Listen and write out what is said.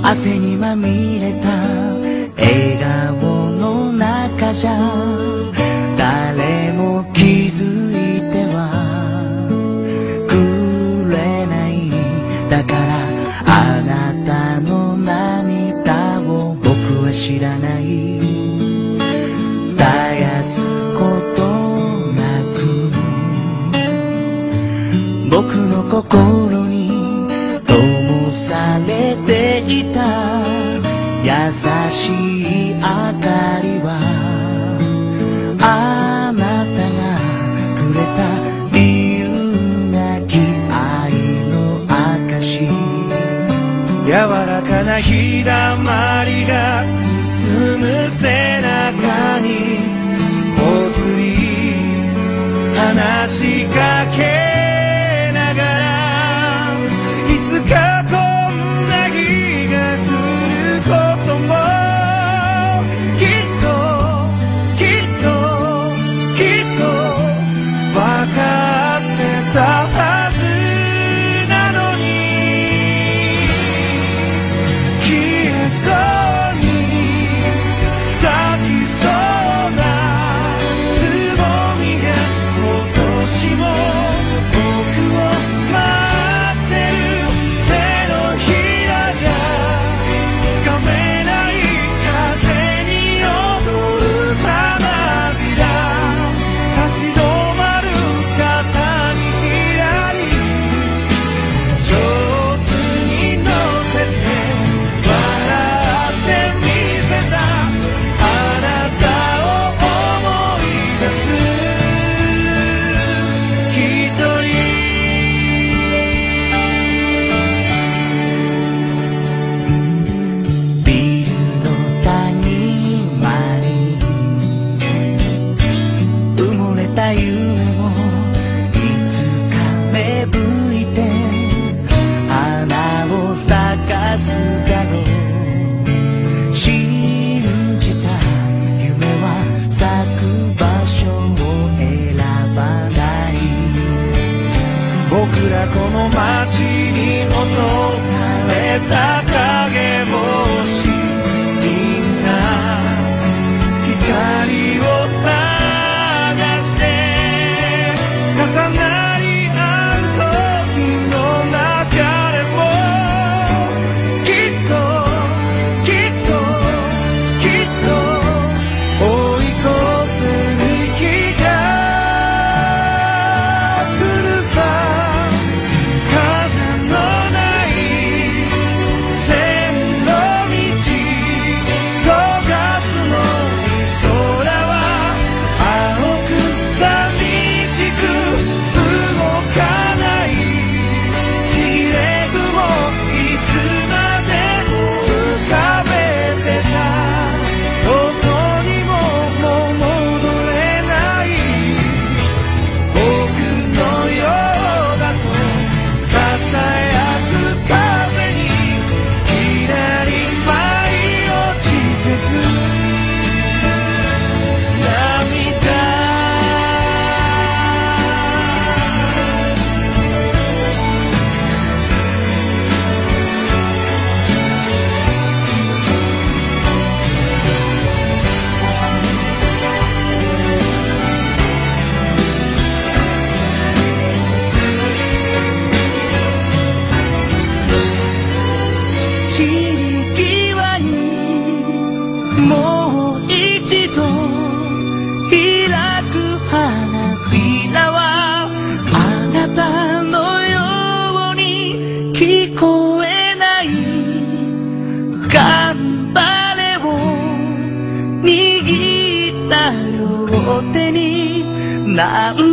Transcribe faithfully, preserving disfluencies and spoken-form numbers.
汗にまみれた笑顔の中じゃ誰も気づいてはくれない。だからあなたの涙を僕は知らない。絶やすことなく僕の心に灯されていた優しい明かりはあなたがくれた理由なき愛の証。柔らかな日だまりが包む背中にぽつり話しかけながらいつかこんな日が来ることもきっときっときっと分かってたはずなのに消えそうに咲きそうなつぼみが今年も僕を待ってる。手のひらじゃつかめない風に踊る花びら立ち止まる肩にひらり上手に乗せて笑ってみせたあなたを思い出す一人。ビルの谷間に埋もれた夢もいつか芽吹いて花を咲かすだろう。信じた夢は咲く場所を選ばない。僕らこの街に落とされた影星みんな光を探して重なり合う時の中でもきっときっときっと追い越せる日が来るさ。風のない線路道ごがつの空は青く寂しく動かない地れ雲いつまでも浮かべてた。どこにももう戻れない僕のようだとささやく風にきらり舞い落ちてく涙。散り際にもう一度開く花びらはあなたのように聞こえない。頑張れを握った両手に何